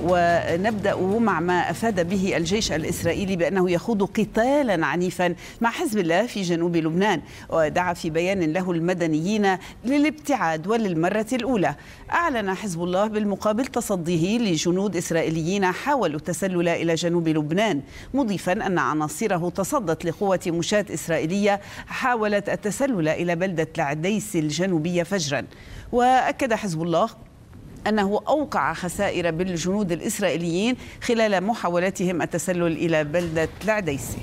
ونبدأ مع ما أفاد به الجيش الإسرائيلي بأنه يخوض قتالا عنيفا مع حزب الله في جنوب لبنان، ودعا في بيان له المدنيين للابتعاد وللمرة الأولى. أعلن حزب الله بالمقابل تصديه لجنود إسرائيليين حاولوا التسلل إلى جنوب لبنان، مضيفا أن عناصره تصدت لقوة مشاة إسرائيلية حاولت التسلل إلى بلدة العديس الجنوبية فجرا. وأكد حزب الله أنه أوقع خسائر بالجنود الإسرائيليين خلال محاولتهم التسلل إلى بلدة العديس.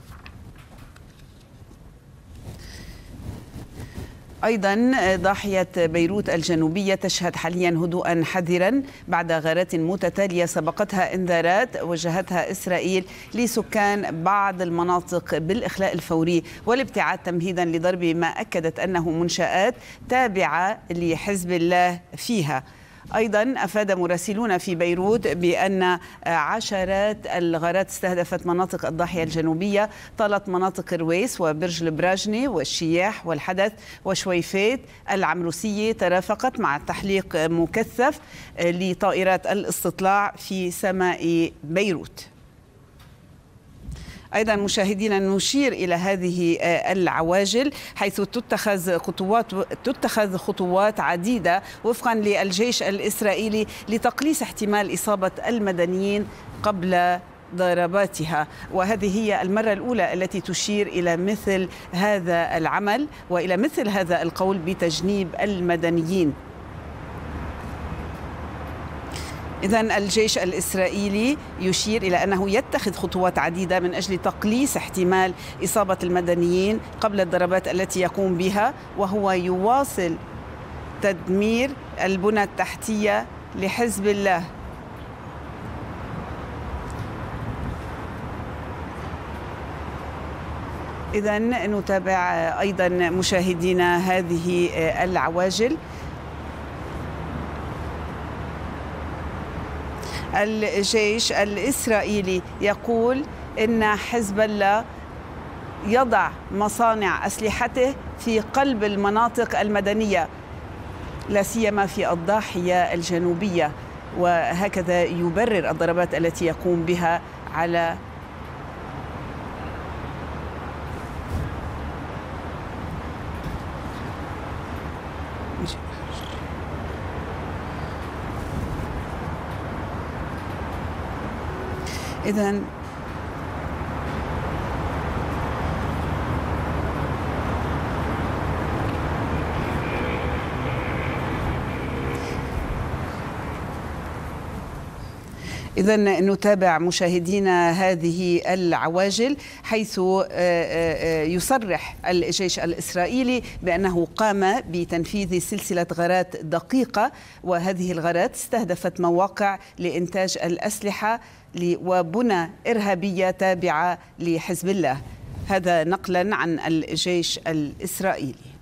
أيضا ضاحية بيروت الجنوبية تشهد حاليا هدوءا حذرا بعد غارات متتالية سبقتها انذارات وجهتها إسرائيل لسكان بعض المناطق بالإخلاء الفوري والابتعاد تمهيدا لضرب ما أكدت أنه منشآت تابعة لحزب الله فيها. أيضا أفاد مراسلون في بيروت بأن عشرات الغارات استهدفت مناطق الضاحية الجنوبية، طالت مناطق رويس وبرج البراجني والشياح والحدث وشويفيت. العمروسية ترافقت مع تحليق مكثف لطائرات الاستطلاع في سماء بيروت. أيضا مشاهدينا نشير إلى هذه العواجل حيث تتخذ خطوات عديدة وفقا للجيش الإسرائيلي لتقليص احتمال إصابة المدنيين قبل ضرباتها، وهذه هي المرة الأولى التي تشير إلى مثل هذا العمل وإلى مثل هذا القول بتجنيب المدنيين. إذن الجيش الإسرائيلي يشير إلى أنه يتخذ خطوات عديدة من أجل تقليص احتمال إصابة المدنيين قبل الضربات التي يقوم بها، وهو يواصل تدمير البنى التحتية لحزب الله. إذن نتابع أيضا مشاهدينا هذه العواجل. الجيش الإسرائيلي يقول إن حزب الله يضع مصانع أسلحته في قلب المناطق المدنية لا سيما في الضاحية الجنوبية، وهكذا يبرر الضربات التي يقوم بها على إذن نتابع مشاهدينا هذه العواجل حيث يصرح الجيش الإسرائيلي بأنه قام بتنفيذ سلسلة غارات دقيقة، وهذه الغارات استهدفت مواقع لإنتاج الأسلحة وبنى إرهابية تابعة لحزب الله. هذا نقلا عن الجيش الإسرائيلي.